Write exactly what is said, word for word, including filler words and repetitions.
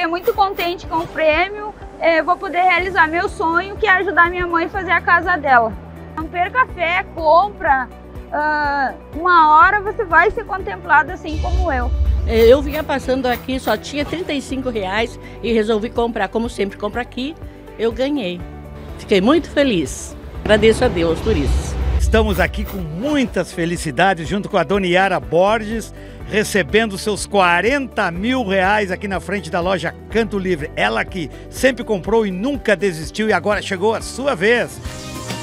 fiquei muito contente com o prêmio. É, vou poder realizar meu sonho, que é ajudar minha mãe a fazer a casa dela. Não perca fé, compra. Uh, uma hora você vai ser contemplado assim como eu. Eu vinha passando aqui, só tinha trinta e cinco reais e resolvi comprar. Como sempre compro aqui, eu ganhei. Fiquei muito feliz. Agradeço a Deus por isso. Estamos aqui com muitas felicidades junto com a dona Yara Borges, recebendo seus quarenta mil reais aqui na frente da loja Canto Livre. Ela que sempre comprou e nunca desistiu e agora chegou a sua vez.